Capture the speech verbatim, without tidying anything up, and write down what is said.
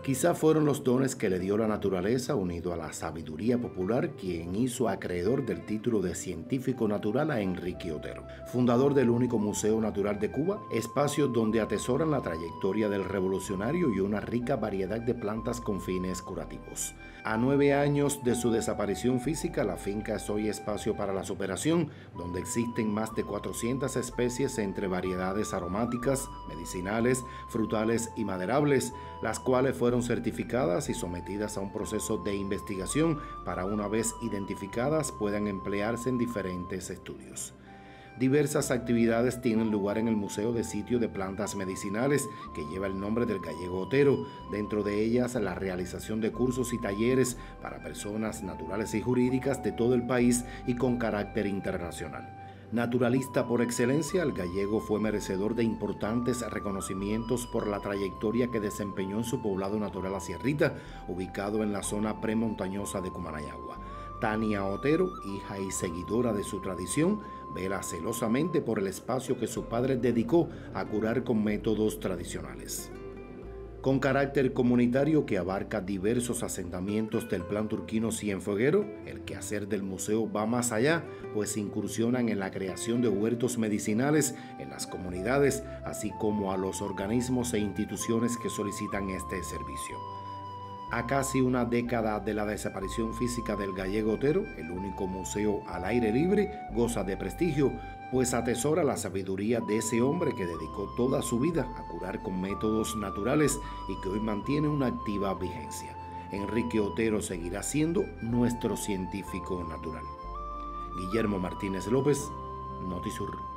Quizá fueron los dones que le dio la naturaleza unido a la sabiduría popular quien hizo acreedor del título de científico natural a Enrique Otero, fundador del único Museo Natural de Cuba, espacio donde atesoran la trayectoria del revolucionario y una rica variedad de plantas con fines curativos. A nueve años de su desaparición física, la finca es hoy espacio para la superación, donde existen más de cuatrocientas especies entre variedades aromáticas, medicinales, frutales y maderables, las cuales fueron certificadas y sometidas a un proceso de investigación para, una vez identificadas, puedan emplearse en diferentes estudios. Diversas actividades tienen lugar en el Museo de Sitio de Plantas Medicinales, que lleva el nombre del gallego Otero, dentro de ellas la realización de cursos y talleres para personas naturales y jurídicas de todo el país y con carácter internacional. Naturalista por excelencia, el gallego fue merecedor de importantes reconocimientos por la trayectoria que desempeñó en su poblado natural La Sierrita, ubicado en la zona premontañosa de Cumanayagua. Tania Otero, hija y seguidora de su tradición, vela celosamente por el espacio que su padre dedicó a curar con métodos tradicionales. Con carácter comunitario que abarca diversos asentamientos del plan turquino Cienfueguero, el quehacer del museo va más allá, pues incursionan en la creación de huertos medicinales en las comunidades, así como a los organismos e instituciones que solicitan este servicio. A casi una década de la desaparición física del gallego Otero, el único museo al aire libre goza de prestigio, pues atesora la sabiduría de ese hombre que dedicó toda su vida a curar con métodos naturales y que hoy mantiene una activa vigencia. Enrique Otero seguirá siendo nuestro científico natural. Guillermo Martínez López, Notisur.